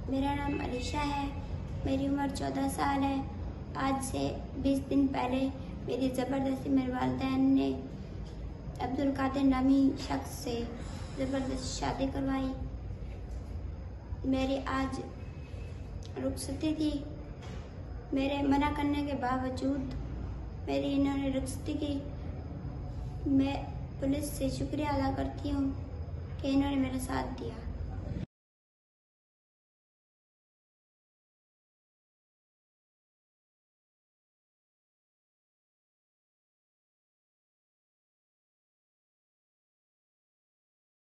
मेरा नाम अलीशा है। मेरी उम्र 14 साल है। आज से 20 दिन पहले मेरी ज़बरदस्ती मेरे वालिदैन ने अब्दुल कादिर नामी शख्स से ज़बरदस्ती शादी करवाई। मेरी आज रुखसती थी। मेरे मना करने के बावजूद मेरी इन्होंने रुखसती की। मैं पुलिस से शुक्रिया अदा करती हूँ कि इन्होंने मेरा साथ दिया।